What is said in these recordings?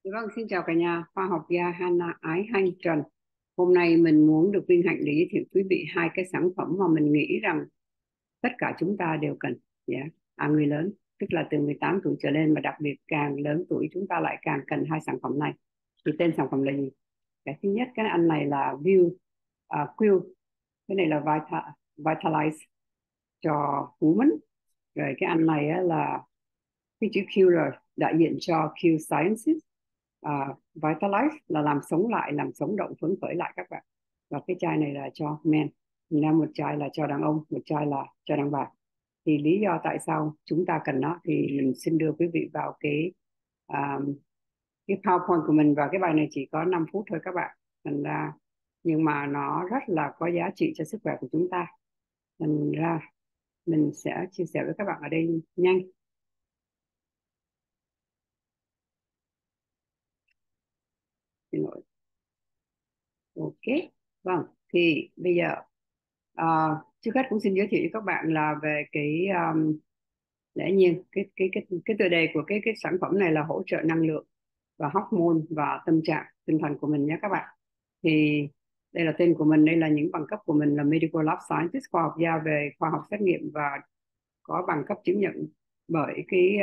Vâng, xin chào cả nhà, khoa học gia Hana Ái Hanh Trần. Hôm nay mình muốn được vinh hạnh để giới thiệu quý vị hai cái sản phẩm mà mình nghĩ rằng tất cả chúng ta đều cần. Dạ. Người lớn, tức là từ 18 tuổi trở lên, mà đặc biệt càng lớn tuổi chúng ta lại càng cần hai sản phẩm này. Thì tên sản phẩm là gì? Cái thứ nhất, cái anh này là Quill. Cái này là Vitalize cho women. Rồi cái anh này á, là cái chữ Q rồi đại diện cho Q Sciences. Vitalize là làm sống lại, làm sống động, phấn khởi lại các bạn. Và cái chai này là cho men, nên một chai là cho đàn ông, một chai là cho đàn bà. Thì lý do tại sao chúng ta cần nó thì mình xin đưa quý vị vào à, cái PowerPoint của mình, và cái bài này chỉ có 5 phút thôi các bạn. Thành ra nhưng mà nó rất là có giá trị cho sức khỏe của chúng ta. Thành ra mình sẽ chia sẻ với các bạn ở đây nhanh. Xin lỗi. Ok, vâng, thì bây giờ à, trước hết cũng xin giới thiệu với các bạn là về lẽ nhiên cái tựa đề của cái sản phẩm này là hỗ trợ năng lượng và hormone và tâm trạng tinh thần của mình nhé các bạn. Thì đây là tên của mình, đây là những bằng cấp của mình là Medical Lab Scientist, khoa học gia về khoa học xét nghiệm, và có bằng cấp chứng nhận bởi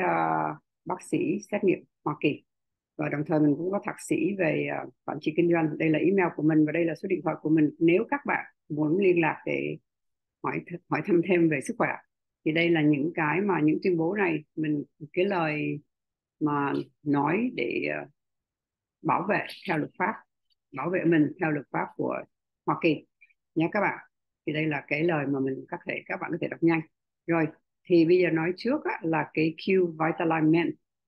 bác sĩ xét nghiệm Hoa Kỳ. Và đồng thời mình cũng có thạc sĩ về quản trị kinh doanh. Đây là email của mình và đây là số điện thoại của mình nếu các bạn muốn liên lạc để hỏi thăm thêm về sức khỏe. Thì đây là những cái mà những tuyên bố này, cái lời mà nói để bảo vệ theo luật pháp, bảo vệ mình theo luật pháp của Hoa Kỳ nhé các bạn. Thì đây là cái lời mà các bạn có thể đọc nhanh. Rồi, thì bây giờ nói trước á, là cái Q Vitalize Men.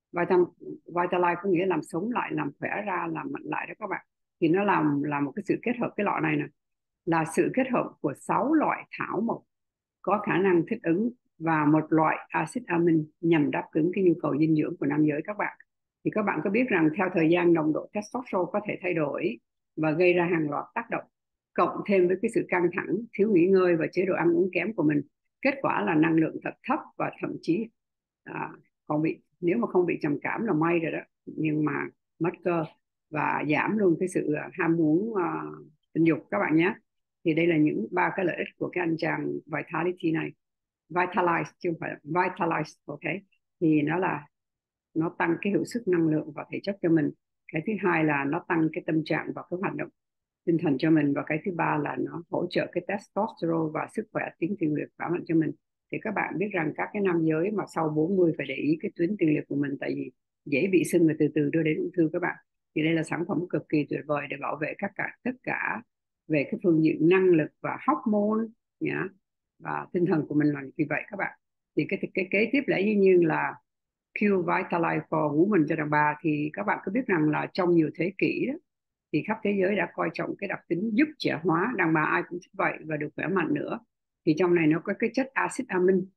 Vitalize có nghĩa làm sống lại, làm khỏe ra, làm mạnh lại đó các bạn. Thì nó là một cái sự kết hợp, cái lọ này nè là sự kết hợp của 6 loại thảo mộc có khả năng thích ứng và một loại axit amin nhằm đáp ứng cái nhu cầu dinh dưỡng của nam giới các bạn. Thì các bạn có biết rằng theo thời gian nồng độ testosterone có thể thay đổi và gây ra hàng loạt tác động, cộng thêm với cái sự căng thẳng, thiếu nghỉ ngơi và chế độ ăn uống kém của mình, kết quả là năng lượng thật thấp và thậm chí còn nếu mà không bị trầm cảm là may rồi đó, nhưng mà mất cơ và giảm luôn cái sự ham muốn tình dục các bạn nhé. Thì đây là những ba cái lợi ích của cái anh chàng Vitality này. Vitalize chứ không phải Vitalize, ok. Thì nó tăng cái hiệu suất năng lượng và thể chất cho mình. Cái thứ hai là nó tăng cái tâm trạng và cái hoạt động tinh thần cho mình, và cái thứ ba là nó hỗ trợ cái testosterone và sức khỏe tuyến tiền liệt khỏe mạnh cho mình. Thì các bạn biết rằng các cái nam giới mà sau 40 phải để ý cái tuyến tiền liệt của mình, tại vì dễ bị sưng và từ từ đưa đến ung thư các bạn. Thì đây là sản phẩm cực kỳ tuyệt vời để bảo vệ tất cả về cái phương diện năng lực và hormone nhá, và tinh thần của mình là vì vậy các bạn. Thì cái kế tiếp là dĩ nhiên là Q Vitalize for Women cho đàn bà. Thì các bạn có biết rằng là trong nhiều thế kỷ đó, thì khắp thế giới đã coi trọng cái đặc tính giúp trẻ hóa, đàn bà ai cũng thích vậy và được khỏe mạnh nữa. Thì trong này nó có cái chất axit amin,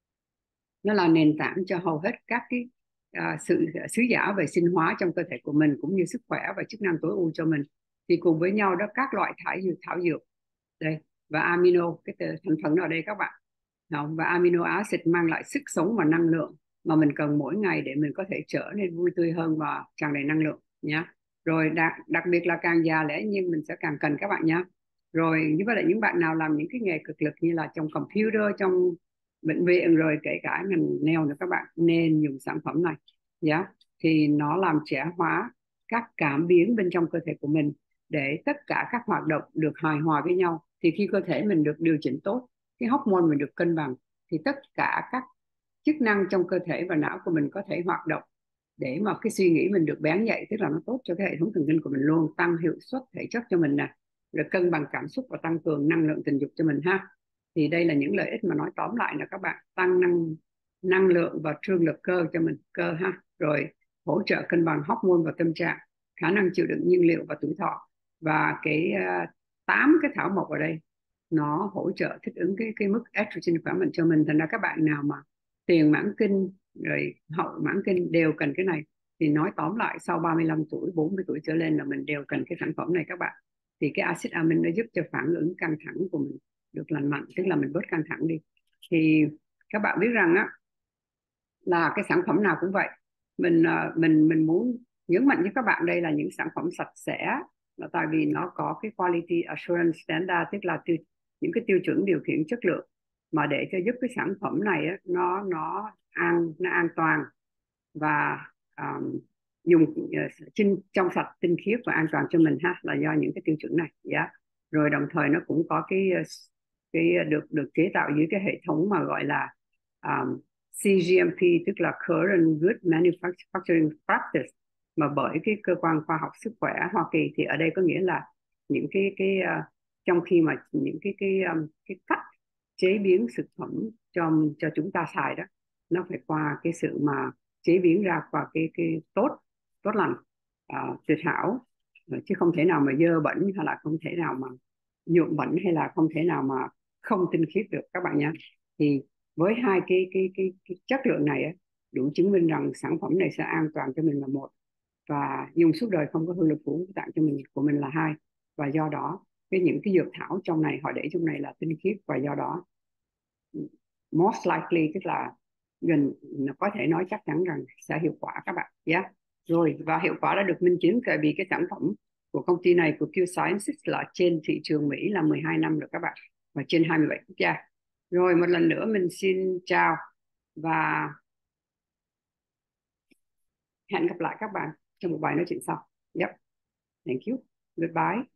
nó là nền tảng cho hầu hết các cái sự sứ giả về sinh hóa trong cơ thể của mình, cũng như sức khỏe và chức năng tối ưu cho mình. Thì cùng với nhau đó, các loại thảo dược đây và amino, cái thành phần ở đây các bạn. Và amino acid mang lại sức sống và năng lượng mà mình cần mỗi ngày để mình có thể trở nên vui tươi hơn và tràn đầy năng lượng nhé. Rồi đặc biệt là càng già lẽ nhiên mình sẽ càng cần các bạn nhé. Rồi như vậy là những bạn nào làm những cái nghề cực lực như là trong computer, trong bệnh viện, rồi kể cả ngành nail nữa, các bạn nên dùng sản phẩm này nhé. Thì nó làm trẻ hóa các cảm biến bên trong cơ thể của mình để tất cả các hoạt động được hài hòa với nhau. Thì khi cơ thể mình được điều chỉnh tốt, cái hormone mình được cân bằng, thì tất cả các chức năng trong cơ thể và não của mình có thể hoạt động để mà cái suy nghĩ mình được bén nhạy, tức là nó tốt cho cái hệ thống thần kinh của mình luôn, tăng hiệu suất thể chất cho mình nè, rồi cân bằng cảm xúc và tăng cường năng lượng tình dục cho mình ha. Thì đây là những lợi ích mà nói tóm lại là các bạn tăng năng lượng và trương lực cơ ha. Rồi hỗ trợ cân bằng hormone và tâm trạng, khả năng chịu đựng nhiên liệu và tuổi thọ. Và cái 8 cái thảo mộc ở đây nó hỗ trợ thích ứng cái mức estrogen khỏe mạnh cho mình. Thành ra các bạn nào mà tiền mãn kinh rồi hậu mãn kinh đều cần cái này. Thì nói tóm lại, sau 35 tuổi 40 tuổi trở lên là mình đều cần cái sản phẩm này các bạn. Thì cái axit amin nó giúp cho phản ứng căng thẳng của mình được lành mạnh, tức là mình bớt căng thẳng đi. Thì các bạn biết rằng á, là cái sản phẩm nào cũng vậy, mình muốn nhấn mạnh với các bạn đây là những sản phẩm sạch sẽ, là tại vì nó có cái quality assurance standard, tức là những cái tiêu chuẩn điều khiển chất lượng mà để cho giúp cái sản phẩm này á, nó an toàn và dùng trong sạch tinh khiết và an toàn cho mình ha, là do những cái tiêu chuẩn này. Yeah. Rồi đồng thời nó cũng có cái được được chế tạo dưới cái hệ thống mà gọi là CGMP, tức là Current Good Manufacturing Practice, mà bởi cái cơ quan khoa học sức khỏe Hoa Kỳ. Thì ở đây có nghĩa là những trong khi mà những cái cách chế biến thực phẩm cho chúng ta xài đó, nó phải qua cái sự mà chế biến ra qua cái tốt tốt lành, tuyệt hảo. Chứ không thể nào mà dơ bẩn, hay là không thể nào mà nhuộm bẩn, hay là không thể nào mà không tinh khiết được các bạn nhé. Thì với hai cái chất lượng này á, đủ chứng minh rằng sản phẩm này sẽ an toàn cho mình là một, và dùng suốt đời không có hư lực phủ tạng cho mình của mình là hai. Và do đó những cái dược thảo trong này họ để trong này là tinh khiết, và do đó most likely, tức là có thể nói chắc chắn rằng sẽ hiệu quả các bạn nhé. Yeah. Rồi, và hiệu quả đã được minh chứng tại vì cái sản phẩm của công ty này, của Pure Sciences, là trên thị trường Mỹ là 12 năm rồi các bạn, và trên 27 quốc gia. Rồi, một lần nữa mình xin chào và hẹn gặp lại các bạn trong một bài nói chuyện sau. Yep. Thank you. Goodbye.